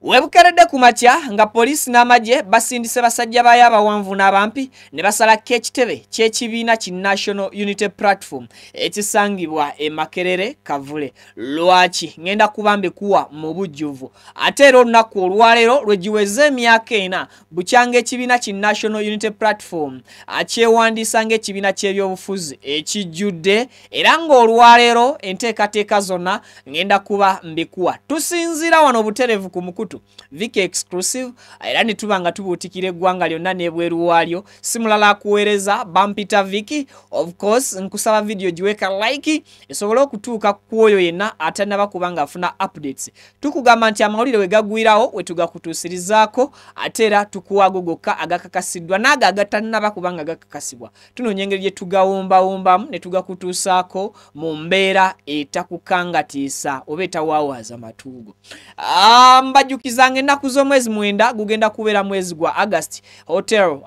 Webukeredde ku makya nga poliisi n'amagye basindise basajja baayo abawanvu n'abampi ne basalako ekitebe ky'ekibiina ki National Unity Platform ekisangibwa e Makerere Kavule. Lwaki ngenda kuba mbikuwa mu bujjuvu ate era olunaku olwaleero lwe giweze emyaka 4 bukyanga ekibiina ki National Unity Platform akyewandiisa ng'ekibiina ky'ebyobufuzi ekijjudde era ng'olwaleero enteekateeka zonna ngenda kuba mbikuwa. Tusinziira wano butereevu ku mukutu Viki exclusive era ne tuba nga tubuutikira eggwanga lyonna n'ebweru waalyo. Si mulala akuweereza Bampita Viki. Of course nkusaba video giweka like esobole okutuuka ku oyo yenna atannaba kuba nga afuna updates. Tukugamba nti amawulire we gagwirawo we tugakutuusirizaako ate era tukuwaago gokka agakakasiddwa n'ago agatannaba kuba nga gakakasibwa. Tunoonya engeri gye tugawumbawumbamu ne tugakutuusaako mu mbeera etakukangatiisa oba etawaawaza matuugo. Mbajjukizanga ennaku z'omwezi 9 gugenda kubeera mwezi gwa August. Hotel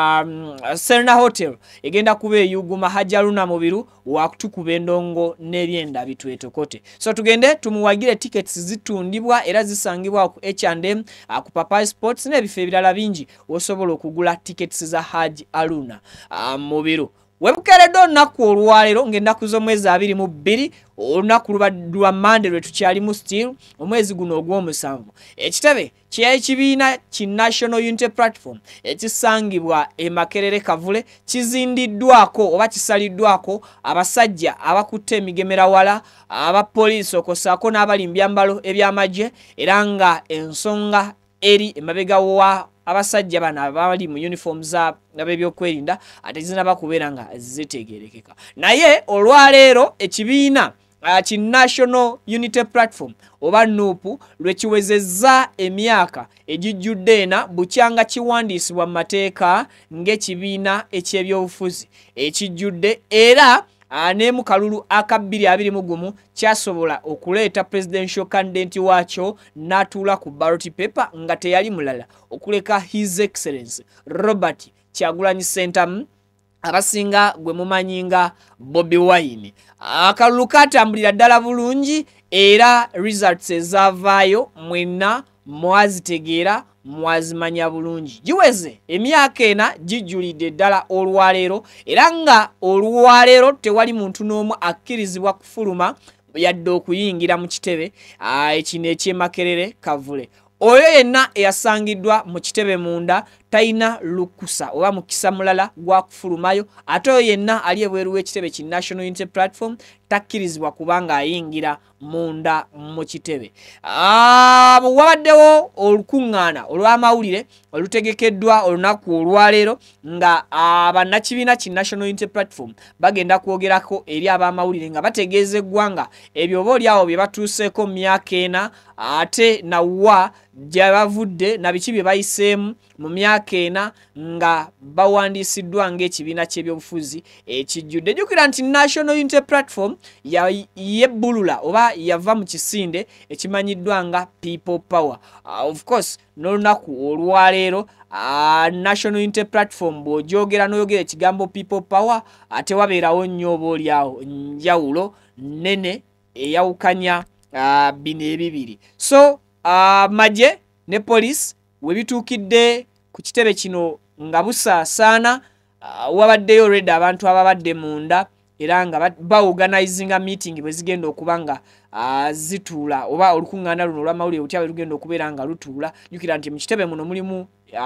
Serena Hotel egenda kuba eyuguma Hajaluna Mubiru wakutukuba endongo n'ebyenda bitwetokote. So tugende tumuwagire tickets zitundibwa era zisangibwa ku H&M ku Papai Sports n'ebifo ebirala bingi osobola okugula tickets za Haj Aluna Mubiru. Webukeredde olunaku olwaleero ng'ennaku z'omwezi 22 olunaku lwa Monday lwe tukyalimu still omwezi guno ogw'omusanvu. Ekitebe ky'ekibiina ki National Unity Platform ekisangibwa e Makerere Kavule kizindiddwako oba kisaliddwako abasajja abakutte emigemerawala abapoliisi okosaako n'abalimbyambalo eby'amagye era nga ensonga eri emabega wa abasajja bano abali mu uniform za ab'ebyokwerinda ate zinaba kubeera nga zitegeerekeka. Naye olwaleero ekibiina ki National Unity Platform oba NUP lwe kiwezezza emyaka egijjudde ena bukyanga kiwandiisibwa mu mateeka ng'ekibiina eky'ebyobufuzi ekijjudde era ne mu kalulu aka 2021 kyasobola okuleeta presidential candidate waakyo n'atuula ku ballot paper nga teyali mulala okuleka His Excellency Robert Kyagulanyi Ssentamu abasinga gwe mumanyinga Bobi Wine. Akalulu katambulira ddala bulungi era results ezavaayo mwenna mwazitegeera mwazimanya bulungi. Giweze emyaka 4 gijjulidde ddala olwaleero era nga olwaleero tewali muntu n'omu akkirizibwa kufuluma yadde okuyingira mu kitebe ekino eky'e Makerere Kavule. Oyo yenna eyasangiddwa mu kitebe munda taina lukusa oba mukisa mulala gwa kufulumayo ate oyo yenna ali ebweru w'ekitebe ki National Unity Platform takkirizibwa kubanga ayingira munda mu kitebe. Wabaddewo olukuŋŋaana olw'amawulire olutegekeddwa olunaku olwaleero nga abannakibiina ki National Unity Platform bagenda kwogerako eri ab'amawulire nga bategeeza eggwanga ebyo oba oliawo bye batuuseeko mu myaka 4 ate nawa gye bavudde na biki bye bayiseemu mu myaka 4 nga bawandiisiddwa ng'ekibiina ky'ebyobufuzi ekijjudde. Jjukira nti National Unity Platform yebbulula oba yava mu kisinde ekimanyiddwa nga People Power. Of course n'olunaku olwaleero National Unity Platform bw'ogyogera n'oyogera ekigambo People Power ate wabeerawo nnyo oba oliawo njawulo nnene eyawukanya bino ebibiri. So magye ne police we bituukidde ku kitebe kino nga busaasaana wabaddeyo already abantu ababadde munda era nga baorganizinga meeting bwe zigenda okuba nga zituula oba olukuŋŋaana luno olw'amawulire butya bwe lugenda okubeera nga lutuula. Jjukira nti mu kitebe muno mulimu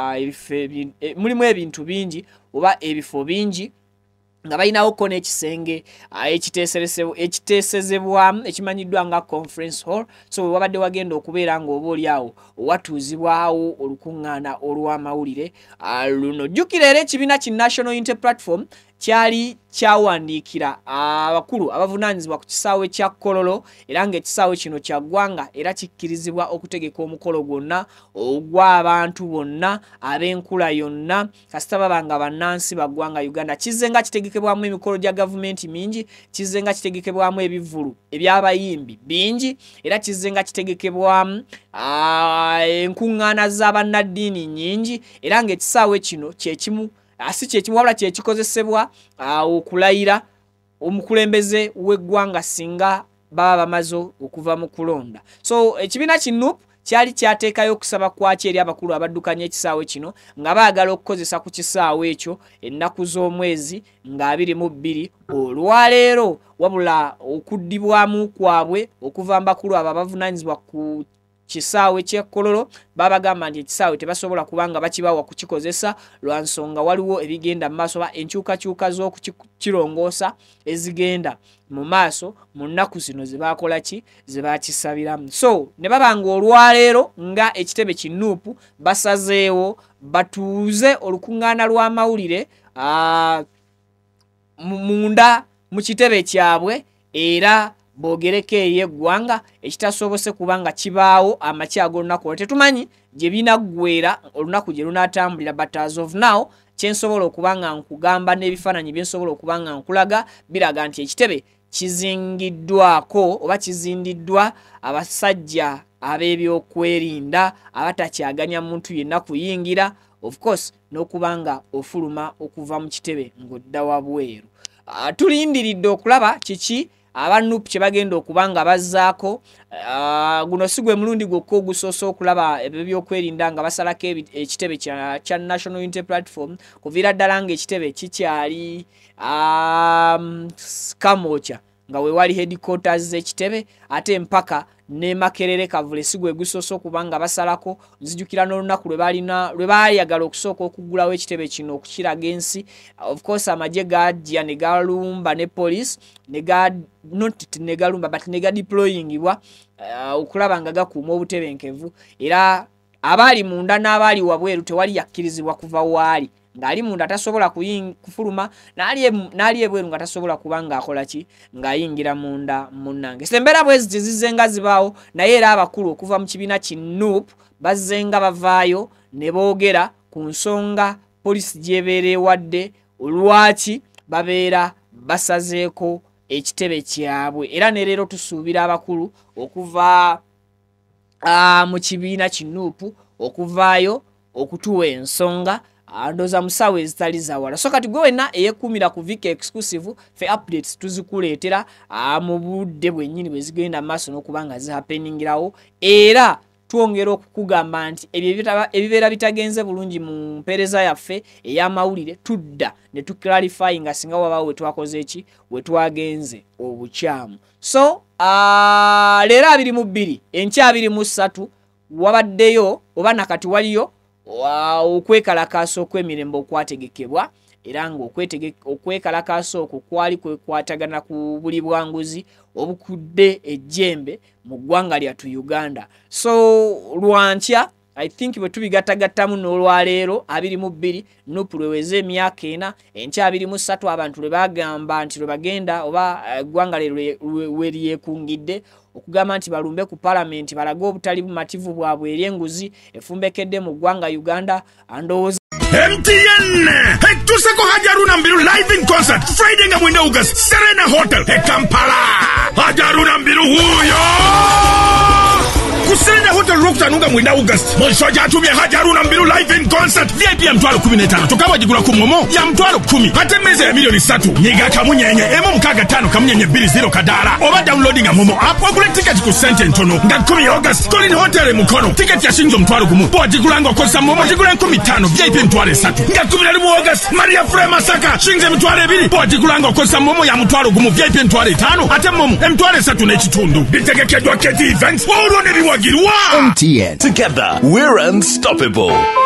ebintu bingi oba ebifo bingi nga balinawo n'ekisenge ekiteesezebwamu ekimanyiddwa nga conference hall. So wabadde wagenda okubeera nga oba oliawo watuuzibwawo olukuŋŋaana olw'amawulire luno. Jjukira era ekibiina ki National Unity Platform kyali kyawandiikira abakulu abavunaanyizibwa ku kisaawe kya Kololo era ng'ekisaawe kino kya ggwanga era kikkirizibwa okutegeka omukolo gwonna ogw'abantu bonna ab'enkula yonna kasita baba nga bannansi ba ggwanga Uganda. Kizze nga kitegekebwamu emikolo gya gavumenti mingi, kizze nga kitegekebwamu ebivvulu eby'abayimbi bingi era kizze nga kitegekebwamu enkuŋŋaana z'abannaddiini nnyingi era ng'ekisaawe kino kyekimu asi kyekimu wabula kyekikozesebwa okulayira omukulembeze w'eggwanga singa baba bamaze okuva mu kulonda. So ekibiina ki NUP kyali kyateekayo okusaba kwaki eri abakulu abaddukanya ekisaawe kino nga baagala okukozesa ku kisaawe ekyo ennaku z'omwezi nga 22 olwaleero wabula okuddibwamu kwabwe okuva mbakulu abo abavunaanyizibwa ku kisaawe ky'Kololo babagamba nti ekisaawe tebasobola kubanga bakibawa kukikozesa lwa nsonga waliwo ebigenda mu maaso ba enkyukakyuka z'okukirongoosa ezigenda mu maaso mu nnaku zino zebakola ki zebakisabiramu. So ne babanga olwaleero nga ekitebe kinuupu basazeewo batuuze olukuŋŋaana lw'amawulire munda mu kitebe kyabwe era bogereko eyeggwanga ekitasobose kubanga kibaawo amakya ag'olunaku tetumanyi gye binaggweera olunaku gye lunatambulira, but as of now kyensobola okubanga nkugamba n'ebifaananyi byensobola okubanga nkulaga biraga nti ekitebe kizingiddwako oba kizindiddwa abasajja ab'ebyokwerinda abatakyaganya muntu yenna kuyingira, of course n'okubanga ofuluma okuva mu kitebe ng'odda wabweru. Tulindiridde okulaba kiki abanupu kye bagenda okubanga bazzaako. Guno si gwe mulundi gwokka ogusoose okulaba ebyokwerinda nga basalako ekitebe kya National Unity Platform kuviira ddala ng'ekitebe kikyali Kamwokya nga we wali headquarters z'ekitebe ate mpaka ne Makerere Kavule si gwe gusoose okubanga basalako. Nzijukira n'olunaku lwe baayagala okusooka okuggulawo ekitebe kino okukiraga ensi. Of course amagye gajja ne galumba ne police ne gadeployingibwa okulaba nga gakuuma obutebenkevu era abaali munda n'abaali wabweru tewali yakkirizibwa kuva waali. Ng'ali munda tasobola kufuluma n'ali ebweru nga tasobola kubanga akola ki ng'ayingira munda munnange. Embeera bwezi zizzenga zibaawo naye era abakulu okuva mu kibiina ki NUP bazzenga bavaayo ne boogera ku nsonga poliisi gy'ebeera ewadde olwaki babeera basazeeko ekitebe kyabwe era ne leero tusuubira abakulu okuva mu kibiina ki NUP okuvaayo okutuwa ensonga ndoza musawe ezitali zawala. So kati gwe wenna eyekumira ku Vika Exclusive fe updates tuzikuleetera mu budde bwennyini bwe zigenda maaso n'okubanga zihappeningirawo era twongera okukugamba nti ebibeera bitagenze bulungi mu mpeereza yaffe ey'amawulire tudda ne tuclarify nga singa wabaawo we twakoze eki we twagenze obukyamu. So leero 22 enkya 23 wabaddeyo oba nakati waliyo okwekalakaasa okw'emirembe okwategekebwa era ng'okwekalakaasa okwo kwali kwekwatagana ku buli bwanguzi obukudde ejjembe mu ggwanga lyattu Uganda. So lwankya I think bwe tubigattagattamu n'olwaleero 22 NUP lweweze emyaka 4 enkya 23 abantu lwe bagamba nti lwe bagenda oba eggwanga we lyekungidde okugamba nti balumbe ku parliament balaga obutali bumativu bwabwe eri enguzi efumbekedde mu ggwanga Uganda andowooza MTN Tuseko Hajaruna Mbiru live in concert Friday nga mwenda August Serena Hotel Kampala. Hajaruna Mbiru huyo Serena Hotel Rocktanunga mwenda August Monshoja atumye Hajaruna Mbiru live in concert VIP ya mtwalo 15 tokawa jigula kumomo ya mtwalo 10 hata meze ya milioni 3 nyiga kamunyenye emu mkaga 5 kamunyenye 20 kadara oba downloading ya momo app wagule ticket ku sente ntono nga 10 August Colin Hotel mukono ticket ya shinzo mtwalo kumu po jigulango kosa momo jigulango 15 VIP mtwalo 3 nga 10 August Maria Frema Saka shinze mtwalo 2 po jigulango kosa momo ya mtwalo kumu VIP mtwalo 5 ate momo mtwalo 3 nechitundu bitegekedwa keti events wauruone biwa MTN. Together, we're unstoppable.